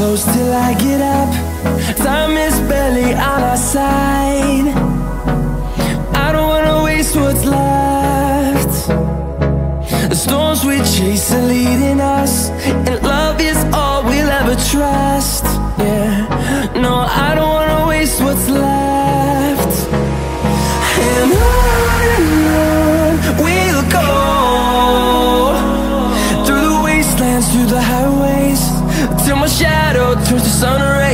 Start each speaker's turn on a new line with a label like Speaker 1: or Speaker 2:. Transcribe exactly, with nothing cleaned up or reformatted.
Speaker 1: close till I get up. Time is barely on our side. I don't wanna waste what's left. The storms we chase are leading us, and love is all we'll ever trust. Yeah, no, I don't wanna waste what's left. And on and on we'll go, through the wastelands, through the highways, till my shadow turns to sun rays.